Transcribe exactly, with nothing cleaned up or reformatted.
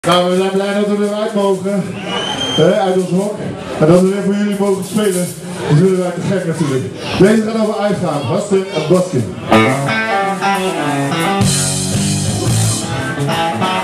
Nou, we zijn blij dat we weer uit mogen, hè, uit ons hok, en dat we weer voor jullie mogen spelen. Dus willen wij te gek natuurlijk. Deze gaat over uitgaan, Hasten en Baskin.